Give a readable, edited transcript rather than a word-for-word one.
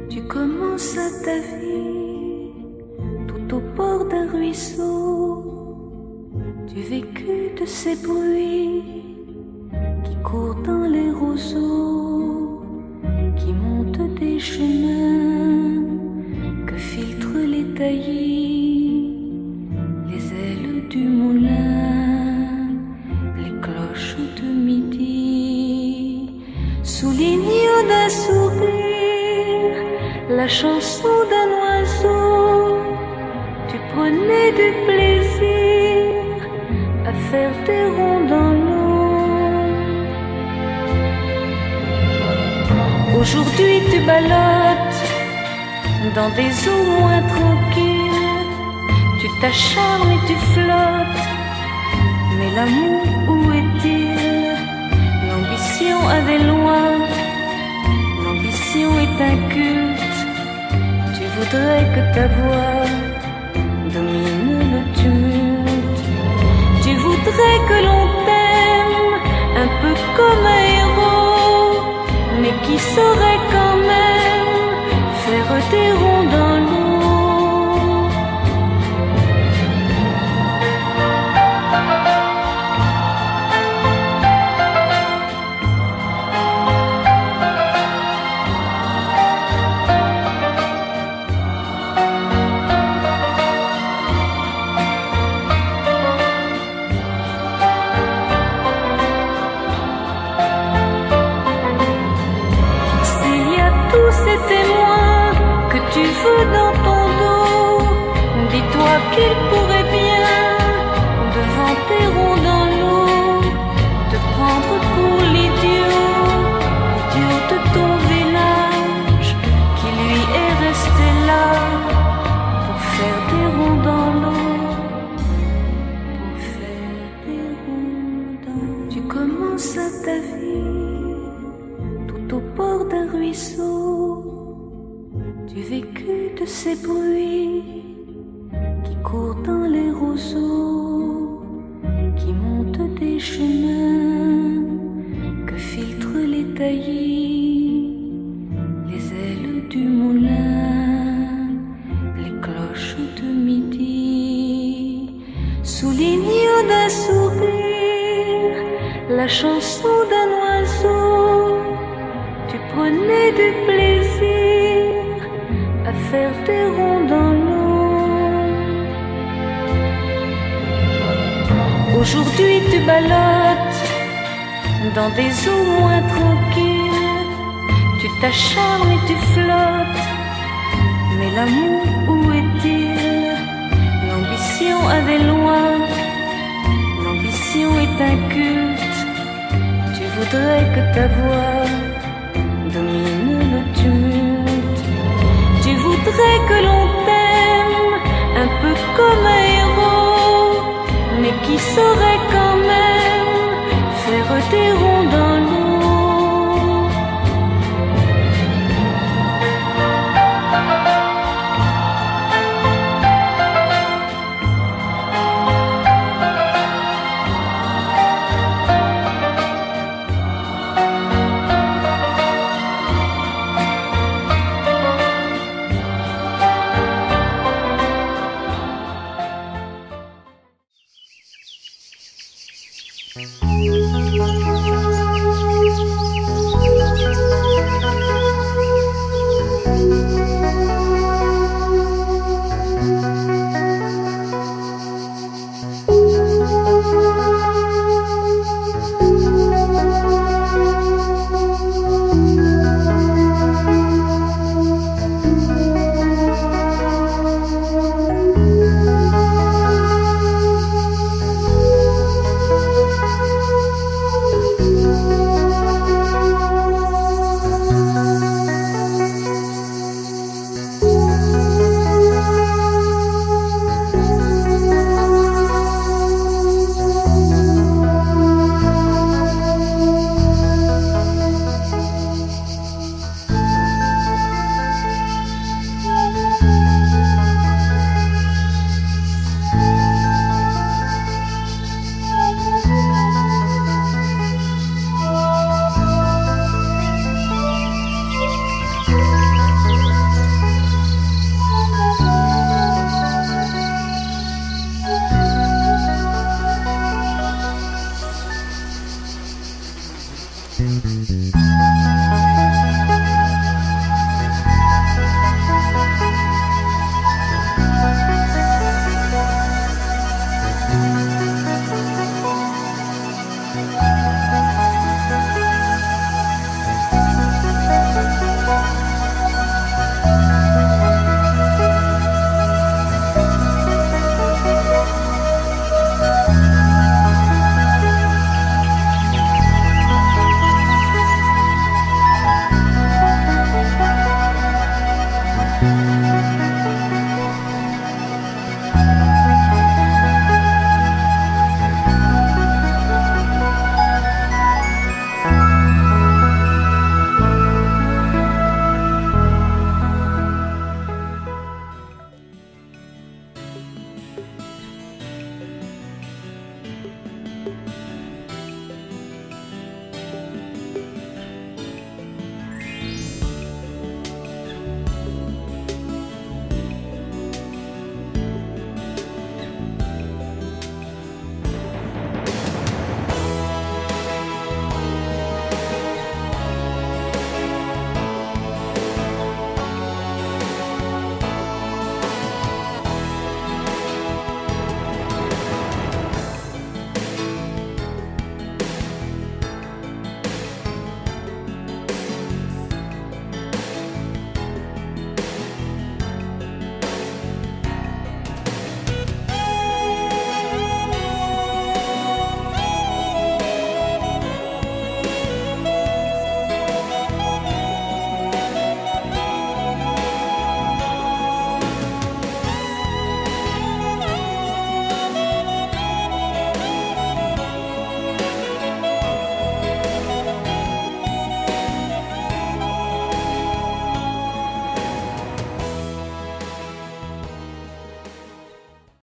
Tu commences ta vie tout au bord d'un ruisseau. Tu vécus de ces bruits qui courent dans les roseaux, qui montent des chemins que filtrent les taillis, les ailes du moulin, les cloches de midi, soulignent d'un sourire la chanson d'un oiseau. Tu prenais du plaisir à faire des ronds dans l'eau. Aujourd'hui tu ballottes dans des eaux moins tranquilles. Tu t'acharnes et tu flottes, mais l'amour où est-il? L'ambition a des lois, l'ambition est un culte. Tu voudrais que ta voix domine le tumulte. Tu voudrais que l'on t'aime un peu comme un héros, mais qui saurait quand même faire des ronds dans l'eau. Tous ces témoins que tu veux dans ton dos, dis-toi qu'ils pourraient bien, devant tes ronds dans l'eau, te prendre pour l'idiot, l'idiot de ton village, qui lui est resté là pour faire des ronds dans l'eau, pour faire des ronds dans l'eau. Tu commences ta vie tout au bord d'un ruisseau. Tu vécus de ces bruits qui courent dans les roseaux, qui montent des chemins que filtrent les taillis, les ailes du moulin, les cloches de midi, soulignent d'un sourire la chanson d'un oiseau. Tu prenais du plaisir à faire des ronds dans l'eau. Aujourd'hui tu ballottes dans des eaux moins tranquilles. Tu t'acharnes et tu flottes, mais l'amour où est-il? L'ambition a des lois, l'ambition est un culte. Tu voudrais que ta voix domine le tumulte. Tu voudrais que l'on t'aime un peu comme un héros, mais qui saurait quand même faire des ronds dans l'eau.